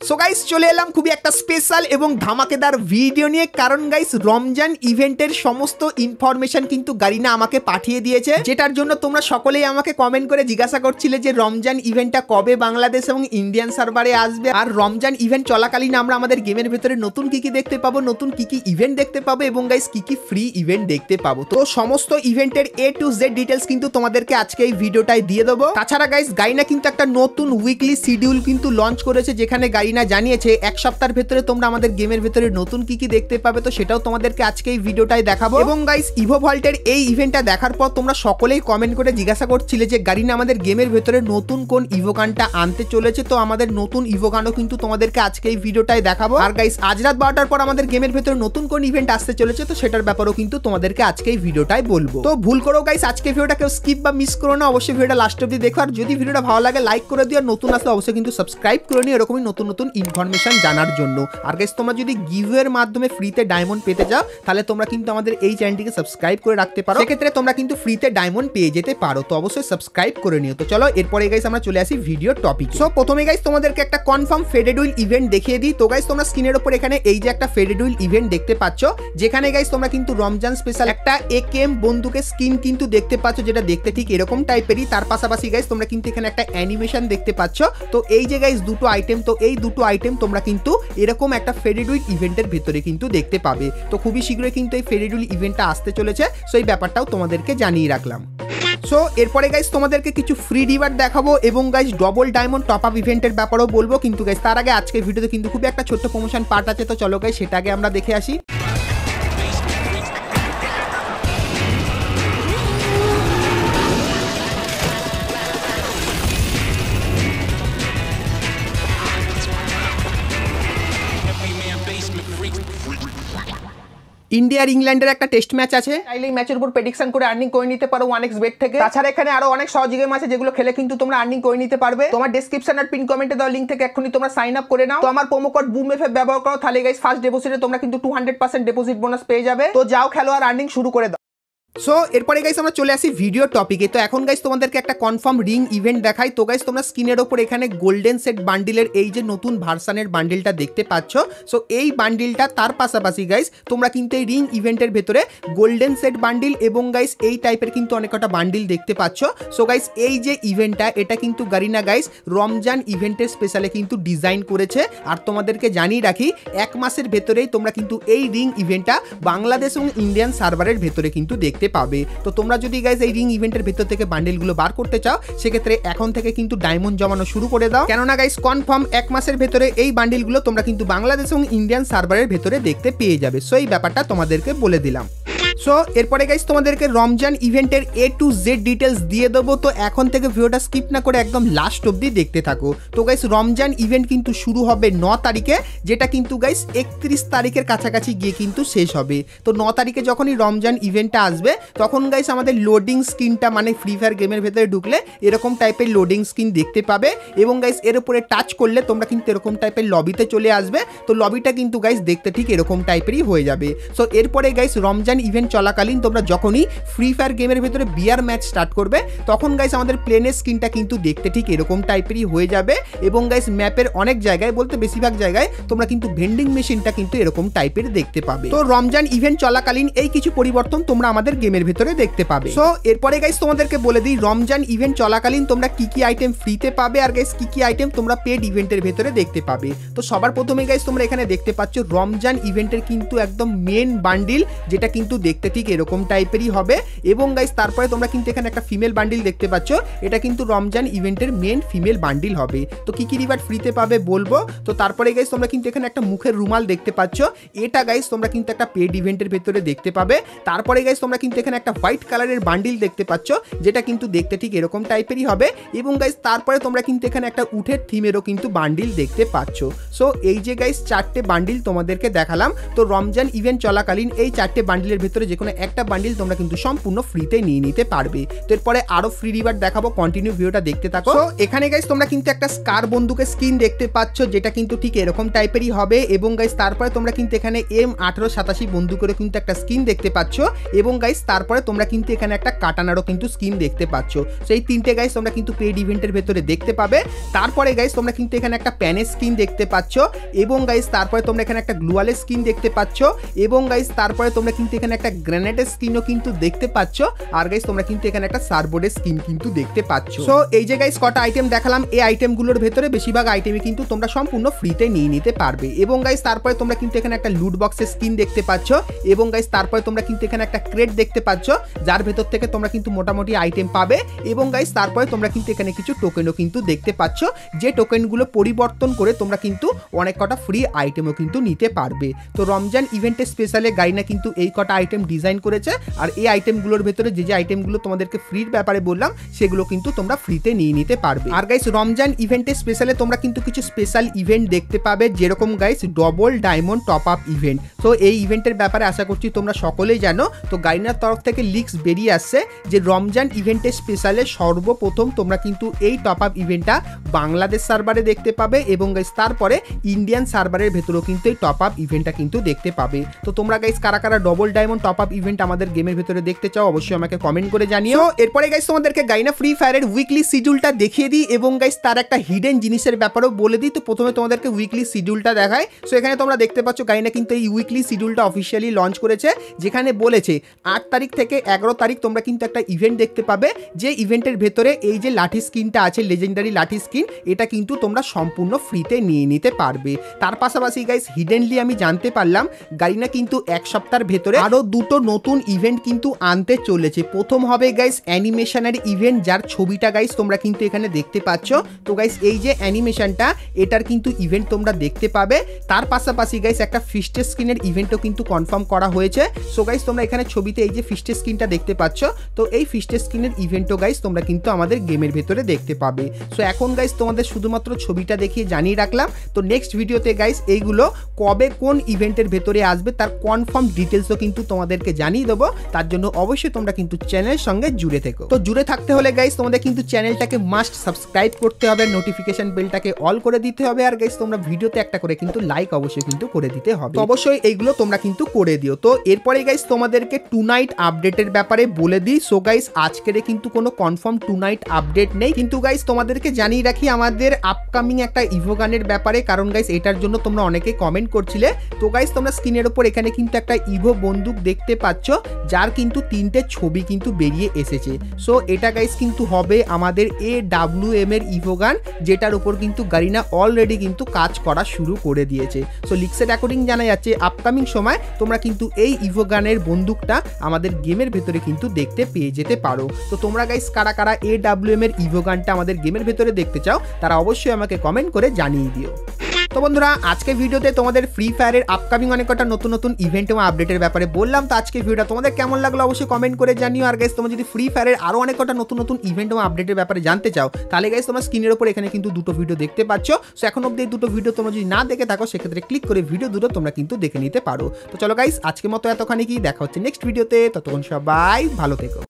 So guys চলে এলাম খুবই একটা স্পেশাল এবং ধামাকেদার ভিডিও নিয়ে, কারণ গাইস রমজান ইভেন্টের সমস্ত ইনফরমেশন কিন্তু গারিনা আমাকে পাঠিয়ে দিয়েছে, যেটার জন্য তোমরা সকলেই আমাকে কমেন্ট করে জিজ্ঞাসা করছিলে যে রমজান ইভেন্টটা কবে বাংলাদেশ এবং ইন্ডিয়ান সার্ভারে আসবে, আর রমজান ইভেন্ট চলাকালীন আমরা আমাদের গেমের ভেতরে নতুন কি কি দেখতে পাবো, নতুন কি কি ইভেন্ট দেখতে পাবো এবং গাইস কি কি ফ্রি ইভেন্ট দেখতে পাবো। তো সমস্ত ইভেন্টের A to Z ডিটেলস কিন্তু তোমাদেরকে আজকে এই ভিডিওটায় দিয়ে দেবো। তাছাড়া গাইস গারিনা কিন্তু একটা নতুন উইকলি শিডিউল কিন্তু লঞ্চ করেছে, যেখানে গারিনা জানিয়েছে এক সপ্তাহের ভেতরে তোমরা আমাদের গেমের ভেতরে নতুন কি কি দেখতে পাবে, তো সেটাও তোমাদেরকে আজকে এই ভিডিওটায় দেখাবো। এবং গাইস ইভো ভল্টের এই ইভেন্টটা দেখার পর তোমরা সকলেই কমেন্ট করে জিজ্ঞাসা করছিলে যে গারিনা আমাদের গেমের ভেতরে নতুন কোন ইভোগানটা আনতে চলেছে, তো আমাদের নতুন ইভোগানও কিন্তু তোমাদেরকে আজকে এই ভিডিওটায় দেখাবো। আর গাইস আজ রাত 12টার পর আমাদের গেমের ভেতরে নতুন কোন ইভেন্ট আসতে চলেছে, তো সেটার ব্যাপারেও কিন্তু তোমাদেরকে আজকে এই ভিডিওটায় বলবো। তো ভুল করো গাইস আজকে ভিডিওটা কেউ স্কিপ বা মিস করো না, অবশ্যই ভিডিওটা লাস্ট অবধি দেখো। আর যদি ভিডিওটা ভালো লাগে লাইক করে দিও, আর নতুন আসলে অবশ্যই কিন্তু সাবস্ক্রাইব করে নিও এরকমই নতুন নতুন ইনফরমেশন জানার জন্য। আর গাইস তোমরা যদি গিভওয়ের মাধ্যমে ফ্রিতে ডায়মন্ড পেতে চাও, তাহলে তোমরা কিন্তু আমাদের এই চ্যানেলটিকে সাবস্ক্রাইব করে রাখতে পারো, সেক্ষেত্রে তোমরা কিন্তু ফ্রিতে ডায়মন্ড পেয়ে যেতে পারো। তো অবশ্যই সাবস্ক্রাইব করে নিও। তো চলো এরপরে গাইস আমরা চলে আসি ভিডিও টপিক। সো প্রথমে গাইস তোমাদেরকে একটা কনফার্ম ফেডেড উইল ইভেন্ট দেখিয়ে দিই। তো গাইস তোমরা স্ক্রিনের উপর এখানে এই যে একটা ফেডেড উইল ইভেন্ট দেখতে পাচ্ছ, যেখানে গাইস তোমরা কিন্তু রমজান স্পেশাল একটা AKM বন্দুকের স্কিন কিন্তু দেখতে পাচ্ছ, যেটা দেখতে ঠিক এরকম টাইপেরই। তার পাশাপাশি গাইস তোমরা কিন্তু এখানে একটা অ্যানিমেশন দেখতে পাচ্ছ। তো এই যে গাইস দুটো আইটেম, তো এই দুটো আইটেম তোমরা কিন্তু এরকম একটা ফেডেড উইল ইভেন্টের ভেতরে কিন্তু দেখতে পাবে। তো খুবই শীঘ্রই কিন্তু এই ফেডেড উইল ইভেন্টটা আসতে চলেছে, সো এই ব্যাপারটাও তোমাদেরকে জানিয়ে রাখলাম। সো এরপরে গাইস তোমাদেরকে কিছু ফ্রি রিওয়ার্ড দেখাবো এবং guys double diamond top up ইভেন্টের ব্যাপারেও বলবো। কিন্তু গাইস তার আগে আজকের ভিডিওতে কিন্তু খুব একটা ছোট্ট প্রমোশন পার্ট আছে, তো চলো গাইস সেটা আগে আমরা দেখে আসি। ইন্ডিয়া আর ইংল্যান্ডের একটা টেস্ট ম্যাচ আছে, চাইলে এই ম্যাচের উপর প্রেডিকশন করে আর্নিং করে নিতে পারো 1x bet থেকে। তাছাড়া এখানে আরো অনেক সহজ গেম আছে যেগুলো খেলে কিন্তু তোমরা আর্নিং করে নিতে পারবে। তোমার ডেসক্রিপশন আর পিন কমেন্টে দেওয়া লিংক থেকে এখনই তোমরা সাইন আপ করে নাও। তো আমার প্রোমো কোড BOOMFF ব্যবহার করো, তাহলে গাইস ফার্স্ট ডিপোজিটে তোমরা কিন্তু 200% ডিপোজিট বোনাস পেয়ে যাবে। তো যাও খেলো আর আর্নিং শুরু করে দাও। সো এরপরে গাইস আমরা চলে আসি ভিডিও টপিকে। তো এখন গাইস তোমাদেরকে একটা কনফার্ম রিং ইভেন্ট দেখাই। তো গাইস তোমরা স্ক্রিনের ওপর এখানে গোল্ডেন সেট বান্ডিলের এই যে নতুন ভার্সানের বান্ডিলটা দেখতে পাচ্ছ। সো এই বান্ডিলটা তার পাশাপাশি গাইস তোমরা কিন্তু এই রিং ইভেন্টের ভেতরে গোল্ডেন সেট বান্ডিল এবং গাইস এই টাইপের কিন্তু অনেকটা বান্ডিল দেখতে পাচ্ছ। সো গাইস এই যে ইভেন্টটা, এটা কিন্তু গারিনা গাইস রমজান ইভেন্টের স্পেশালে কিন্তু ডিজাইন করেছে। আর তোমাদেরকে জানিয়ে রাখি এক মাসের ভেতরেই তোমরা কিন্তু এই রিং ইভেন্টটা বাংলাদেশ এবং ইন্ডিয়ান সার্ভারের ভেতরে কিন্তু দেখতে পাবে। তো তোমরা যদি গাইস এই রিং ইভেন্টের ভেতর থেকে বান্ডেলগুলো বার করতে চাও, সেক্ষেত্রে এখন থেকে কিন্তু ডায়মন্ড জমানো শুরু করে দাও, কেননা গাইস কনফার্ম এক মাসের ভেতরে এই বান্ডেলগুলো তোমরা কিন্তু বাংলাদেশ এবং ইন্ডিয়ান সার্ভারের ভেতরে দেখতে পেয়ে যাবে। সো এই ব্যাপারটা তোমাদেরকে বলে দিলাম। সো এরপরে গাইস তোমাদেরকে রমজান ইভেন্টের A to Z ডিটেলস দিয়ে দেবো। তো এখন থেকে ভিডিওটা স্কিপ না করে একদম লাস্ট অবধি দেখতে থাকো। তো গাইস রমজান ইভেন্ট কিন্তু শুরু হবে 9 তারিখে, যেটা কিন্তু গাইস 31 তারিখের কাছাকাছি গিয়ে কিন্তু শেষ হবে। তো 9 তারিখে যখনই রমজান ইভেন্টটা আসবে, তখন গাইস আমাদের লোডিং স্ক্রিনটা মানে ফ্রি ফায়ার গেমের ভেতরে ঢুকলে এরকম টাইপের লোডিং স্ক্রিন দেখতে পাবে এবং গাইস এর উপরে টাচ করলে তোমরা কিন্তু এরকম টাইপের লবিতে চলে আসবে। তো লবিটা কিন্তু গাইস দেখতে ঠিক এরকম টাইপেরই হয়ে যাবে। সো এরপরে গাইস রমজান ইভেন্ট চলাকালীন তোমরা যখনই ফ্রি ফায়ার গেমের ভেতরে বিয়ার ম্যাচ স্টার্ট করবে, তখন গাইস আমাদের প্লেনের স্ক্রিনটা কিন্তু দেখতে ঠিক এরকম টাইপেরই হয়ে যাবে এবং গাইস ম্যাপের অনেক জায়গায় বলতে বেশিরভাগ জায়গায় তোমরা কিন্তু ভেন্ডিং মেশিনটা কিন্তু এরকম টাইপের দেখতে পাবে। তো রমজান ইভেন্ট চলাকালীন এই কিছু পরিবর্তন তোমরা আমাদের গেমের ভেতরে দেখতে পাবে। সো এরপরে গাইস তোমাদেরকে বলে দিই রমজান ইভেন্ট চলাকালীন তোমরা কি কি আইটেম ফ্রিতে পাবে আর গাইস কি কি আইটেম তোমরা পেড ইভেন্টের ভেতরে দেখতে পাবে। তো সবার প্রথমে গাইস তোমরা এখানে দেখতে পাচ্ছ রমজান ইভেন্টের কিন্তু একদম মেন বান্ডিল, যেটা কিন্তু দেখতে ঠিক এরকম টাইপেরই হবে এবং গাইস তারপরে তোমরা কিন্তু এখানে একটা ফিমেল বান্ডিল দেখতে পাচ্ছ, এটা কিন্তু রমজান ইভেন্টের মেন ফিমেল বান্ডিল হবে। তো কি কি রিওয়ার্ড ফ্রিতে পাবে বলবো। তো তারপরে গাইস তোমরা কিন্তু এখানে একটা মুখের রুমাল দেখতে পাচ্ছ, এটা গাইস তোমরা কিন্তু একটা পেড ইভেন্টের ভেতরে দেখতে পাবে। তারপরে গাইস তোমরা কিন্তু এখানে একটা হোয়াইট কালারের বান্ডিল দেখতে পাচ্ছ, যেটা কিন্তু দেখতে ঠিক এরকম টাইপেরই হবে এবং গাইস তারপরে তোমরা কিন্তু এখানে একটা উঠের থিমেরও কিন্তু বান্ডিল দেখতে পাচ্ছ। সো এই যে গাইস চারটে বান্ডিল তোমাদেরকে দেখালাম। তো রমজান ইভেন্ট চলাকালীন এই চারটে বান্ডিলের ভেতরে ভেতরে যে কোনো একটা বান্ডিল তোমরা কিন্তু সম্পূর্ণ ফ্রিতে নিয়ে নিতে পারবে। তো এরপরে আরো ফ্রি রিওয়ার্ড দেখাবো, কন্টিনিউ ভিডিওটা দেখতে থাকো। তো এখানে গাইস তোমরা কিন্তু একটা স্কার বন্দুকের স্কিন দেখতে পাচ্ছ, যেটা কিন্তু ঠিক এরকম টাইপেরই হবে। এবং গাইস তারপরে তোমরা কিন্তু এখানে M1887 বন্দুকেরও কিন্তু একটা স্কিন দেখতে পাচ্ছ। এবং গাইস তারপরে তোমরা কিন্তু এখানে একটা কাটানারও কিন্তু স্কিন দেখতে পাচ্ছ। সেই তিনটে গাইস তোমরা কিন্তু পেইড ইভেন্টের ভেতরে দেখতে পাবে। তারপরে গাইস তোমরা কিন্তু এখানে একটা প্যানের স্কিন দেখতে পাচ্ছ। এবং গাইস তারপরে তোমরা এখানে একটা গ্লুয়ালের স্কিন দেখতে পাচ্ছ। এবং গাইস তারপরে তোমরা কিন্তু এখানে একটা গ্রেনেডের স্কিনও কিন্তু দেখতে পাচ্ছ। আর গাইস তোমরা কিন্তু এখানে একটা সার্বোর্ডের স্কিন কিন্তু দেখতে পাচ্ছ। সো এই যে গাইস কটা আইটেম দেখালাম, এই আইটেমগুলোর ভেতরে বেশিরভাগ আইটেমই কিন্তু তোমরা সম্পূর্ণ ফ্রিতে নিয়ে নিতে পারবে। এবং গাইস তারপরে তোমরা কিন্তু এখানে একটা লুট বক্সের স্কিন দেখতে পাচ্ছ। এবং গাইস তারপরে তোমরা কিন্তু এখানে একটা ক্রেট দেখতে পাচ্ছ, যার ভেতর থেকে তোমরা কিন্তু মোটামুটি আইটেম পাবে। এবং গাইস তারপরে তোমরা কিন্তু এখানে কিছু টোকেনও কিন্তু দেখতে পাচ্ছ, যে টোকেনগুলো পরিবর্তন করে তোমরা কিন্তু অনেক কটা ফ্রি আইটেমও কিন্তু নিতে পারবে। তো রমজান ইভেন্টের স্পেশালে গাইনা কিন্তু এই কটা আইটেম ডিজাইন করেছে। আর এই আইটেমগুলোর ভেতরে যে যে আইটেমগুলো তোমাদেরকে ফ্রির ব্যাপারে বললাম, সেগুলো কিন্তু তোমরা ফ্রিতে নিয়ে নিতে পারবে। আর গাইস রমজান ইভেন্টের স্পেশালে তোমরা কিন্তু কিছু স্পেশাল ইভেন্ট দেখতে পাবে, যেরকম guys double diamond top up event. তো এই ইভেন্টের ব্যাপারে আশা করছি তোমরা সকলেই জানো। তো গাইনার তরফ থেকে লিক্স বেরিয়ে আসছে যে রমজান ইভেন্টের স্পেশালে সর্বপ্রথম তোমরা কিন্তু এই টপ আপ ইভেন্টটা বাংলাদেশ সার্ভারে দেখতে পাবে। এবং গাইস তারপরে ইন্ডিয়ান সার্ভারের ভেতরেও কিন্তু এই টপ আপ ইভেন্টটা কিন্তু দেখতে পাবে। তো তোমরা গাইস কারা কারা double diamond top up event আমাদের গেমের ভেতরে দেখতে চাও, অবশ্যই আমাকে কমেন্ট করে জানিও। এরপরে গাইস তোমাদেরকে গাইনা ফ্রি ফায়ারের উইকলি শিডিউলটা দেখিয়ে দিই এবং গাইস তার একটা হিডেন জিনিসের ব্যাপারেও বলে দিই। তো প্রথমে তোমাদেরকে উইকলি শিডিউলটা দেখায়। সো এখানে তোমরা দেখতে পাচ্ছ গাইনা কিন্তু এই উইকলি শিডিউলটা অফিসিয়ালি লঞ্চ করেছে, যেখানে বলেছে 8 তারিখ থেকে 11 তারিখ তোমরা কিন্তু একটা ইভেন্ট দেখতে পাবে, যে ইভেন্টের ভেতরে এই যে লাঠি স্কিনটা আছে, লেজেন্ডারি লাঠি স্কিন, এটা কিন্তু তোমরা সম্পূর্ণ ফ্রিতে নিয়ে নিতে পারবে। তার পাশাপাশি গাইস হিডেনলি আমি জানতে পারলাম গাইনা কিন্তু এক সপ্তাহের ভেতরে আরো দুটো নতুন ইভেন্ট কিন্তু আনতে চলেছে। প্রথম হবে গাইস অ্যানিমেশনের ইভেন্ট, যার ছবিটা গাইস তোমরা কিন্তু এখানে দেখতে পাচ্ছ। তো গাইস এই যে অ্যানিমেশনটা, এটার কিন্তু ইভেন্ট তোমরা দেখতে পাবে। তার পাশাপাশি গাইস একটা ফিস্টের স্কিনের ইভেন্টও কিন্তু কনফার্ম করা হয়েছে। সো গাইস তোমরা এখানে ছবিতে এই যে ফিস্টের স্কিনটা দেখতে পাচ্ছ, তো এই ফিস্টের স্কিনের ইভেন্টও গাইস তোমরা কিন্তু আমাদের গেমের ভেতরে দেখতে পাবে। সো এখন গাইস তোমাদের শুধুমাত্র ছবিটা দেখিয়ে জানিয়ে রাখলাম। তো নেক্সট ভিডিওতে গাইস এইগুলো কবে কোন ইভেন্টের ভেতরে আসবে তার কনফার্ম ডিটেলসও কিন্তু তোমাদেরকে জানিয়ে দেবো। তার জন্য অবশ্যই তোমরা কিন্তু চ্যানেলের সঙ্গে জুড়ে থেকো। তো জুড়ে থাকতে হলে গাইস তোমাদের কিন্তু চ্যানেলটাকে মাস্ট সাবস্ক্রাইব করতে হবে, নোটিফিকেশন বেলটাকে অল করে দিতে হবে। আর গাইস তোমরা ভিডিওতে একটা করে কিন্তু লাইক অবশ্যই কিন্তু করে দিতে হবে। তো অবশ্যই এইগুলো তোমরা কিন্তু করে দিও। তো এরপরে গাইস তোমাদেরকে টু নাইট আপডেটের ব্যাপারে বলে দিই। সো গাইস আজকের কিন্তু কোনো কনফার্ম টু নাইট আপডেট নেই, কিন্তু গাইস তোমাদেরকে জানিয়ে রাখি আমাদের আপকামিং একটা ইভোগানের ব্যাপারে, কারণ গাইস এটার জন্য তোমরা অনেকে কমেন্ট করছিলে। তো গাইস তোমরা স্ক্রিনের উপর এখানে কিন্তু একটা ইভো বন্দুক দেখতে পাচ্ছ, যার কিন্তু 3টে ছবি কিন্তু বেরিয়ে এসেছে। সো এটা গাইস কিন্তু হবে আমাদের AWM এর ইভোগান, যেটার উপর কিন্তু গারিনা অলরেডি কিন্তু কাজ করা শুরু করে দিয়েছে। সো লিক্সের অ্যাকর্ডিং জানা যাচ্ছে আপকামিং সময় তোমরা কিন্তু এই ইভোগানের বন্দুকটা আমাদের গেমের ভেতরে কিন্তু দেখতে পেয়ে যেতে পারো। তো তোমরা গাইস কারা কারা AWM এর ইভোগানটা আমাদের গেমের ভেতরে দেখতে চাও, তারা অবশ্যই আমাকে কমেন্ট করে জানিয়ে দিও। তো বন্ধুরা আজকে ভিডিওতে তোমাদের ফ্রি ফায়ারের আপকামিং অনেক কটা নতুন নতুন ইভেন্ট এবং আপডেটের ব্যাপারে বললাম। তো আজকে ভিডিওটা তোমাদের কেমন লাগলো অবশ্যই কমেন্ট করে জানিও। আর গাইস তোমরা যদি ফ্রি ফায়ারের আরো অনেক কটা নতুন নতুন ইভেন্ট এবং আপডেটের ব্যাপারে জানতে চাও, তাহলে গাইস তোমরা স্ক্রিনের উপর এখানে কিন্তু দুটো ভিডিও দেখতে পাচ্ছ। সো এখন অবধি এই দুটো ভিডিও তোমরা যদি না দেখে থাকো, সেক্ষেত্রে ক্লিক করে ভিডিও দুটো তোমরা কিন্তু দেখে নিতে পারো। তো চলো গাইস আজকের মতো এতখানি কি, দেখা হচ্ছে নেক্সট ভিডিওতে। ততক্ষণ সবাই ভালো থেকো।